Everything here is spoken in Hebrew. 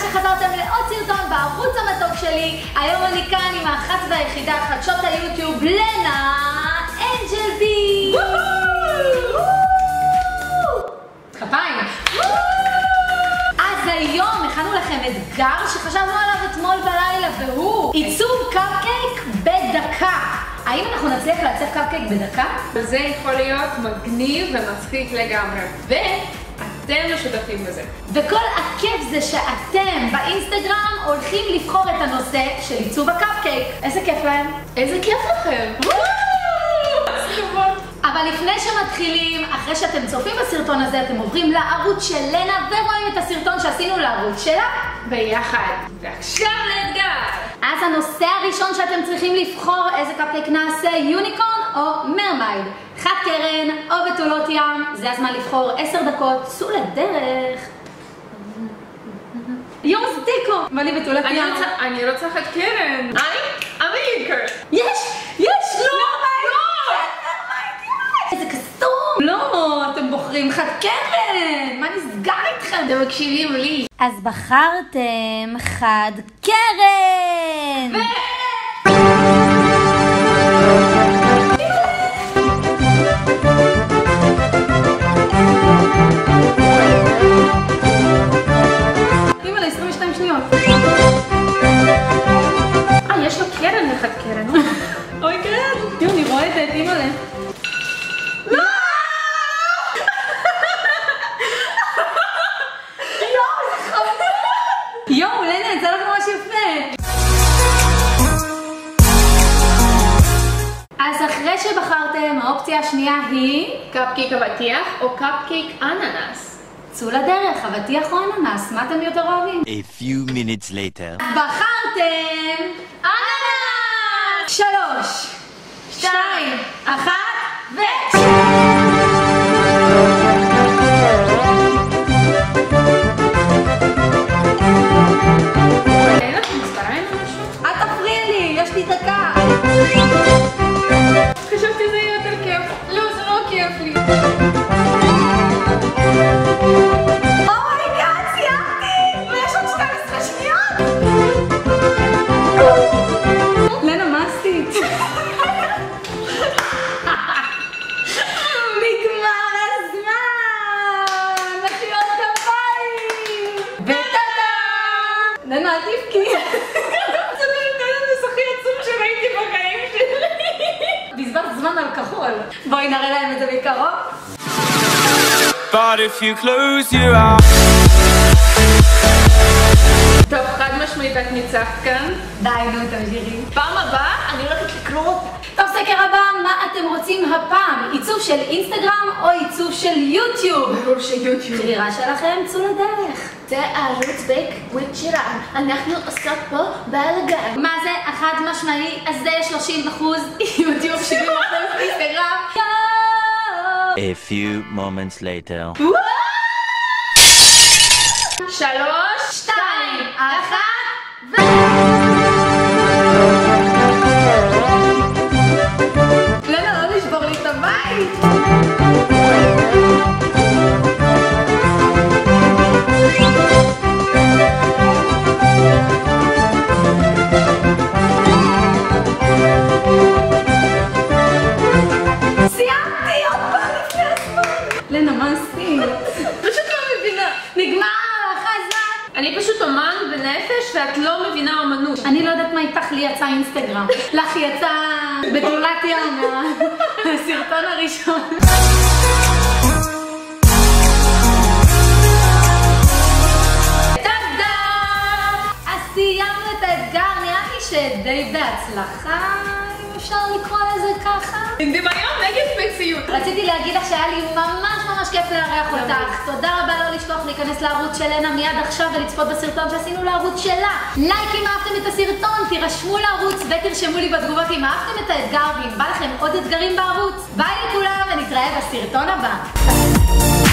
שחזרתם לעוד סרטון בערוץ המתוק שלי. היום אני כאן עם האחת והיחידה חדשות היוטיוב, לנה אנג'ל בי. כפיים. אז היום הכנו לכם אתגר שחשבנו עליו אתמול בלילה, והוא עיצוב קפקייק בדקה. האם אנחנו נצליח לעצב קפקייק בדקה? וזה יכול להיות מגניב ומצחיק לגמרי, ואתם משותפים בזה. וכל הכיף זה שאתם באינסטגרם הולכים לבחור את הנושא של עיצוב הקפקייק. איזה כיף להם? איזה כיף לכם! אבל לפני שמתחילים, אחרי שאתם צופים בסרטון הזה, אתם עוברים לערוץ של לנה ורואים את הסרטון שעשינו לערוץ שלה ביחד. ועכשיו לאתגר! אז הנושא הראשון שאתם צריכים לבחור איזה קפקייק נעשה, יוניקורן או מרמייד, חד קרן או בתולות ים. זה הזמן לבחור 10 דקות, צאו לדרך. יום סטיקו, ואני בתולות ים. אני רוצה חד קרן. אני יש, איזה קסום! לא, אתם בוחרים חד קרן! מה נסגר איתכם? אתם מקשיבים לי. אז בחרתם חד קרן! אימא'לה, 22 שניות. יש לו קרן לחד קרן. אוי כן! יו, אני רועדת, אימא'לה. יואו, לנה, יצא לך ממש יפה. אז אחרי שבחרתם, האופציה השנייה היא קפקייק אבטיח או קפקייק אננס. צאו לדרך, אבטיח או אננס, מה אתם יותר אוהבים? A few minutes later. בחרתם אננס! 3, 2, 1 ו... דקה. חשבתי זה יהיה יותר כיף. לא, זה לא כיף לי. אומייגאד, סיימתי! ויש עוד 12 שניות! לנה, מה עשית? נגמר הזמן! מחיאות כפיים! וטאדה! לנה, אל תבכי. בזבזת זמן על כחול. בואי נראה להם את זה בקרוב. But if you close your eyes. טוב, חד משמעית את ניצחת כאן. די, נו, תמשיכי. פעם הבאה אני הולכת לקרוא אותה. טוב, סקר הבא, מה אתם רוצים הפעם? עיצוב של אינסטגרם או עיצוב של יוטיוב? ברור שיוטיוב. בחירה שלכם, צאו לדרך. זה הערוץ בקוויק שלנו. אנחנו עושות פה בלגן. מה זה? החד משמעי, אז זה 30% יוטיוב, 70% אינסטגרם. A few moments later. 3, 2, 1 ו... לנה, לא לשבור לי את הבית. סיימתי עוד פעם לפני הזמן. לנה, מה עשית? פשוט לא מבינה. נגמר לך הזמן. אני פשוט אומן בנפש ואת לא מבינה אומנות. אני לא יודעת מה איתך, לי יצא אינסטגרם. לך יצא בתולת ים, הסרטון הראשון. טאדה! אז סיימנו את האתגר, נראה לי שדי בהצלחה, אם אפשר לקרוא לזה ככה. עם דמיון נגד ספקסיות. רציתי להגיד לך שהיה לי ממש כיף לארח אותך. תודה רבה, לא לשכוח להיכנס לערוץ של לנה מיד עכשיו ולצפות בסרטון שעשינו לערוץ שלה. לייק אם אהבתם את הסרטון, תירשמו לערוץ ותרשמו לי בתגובות אם אהבתם את האתגר ואם בא לכם עוד אתגרים בערוץ. ביי לכולם ונתראה בסרטון הבא.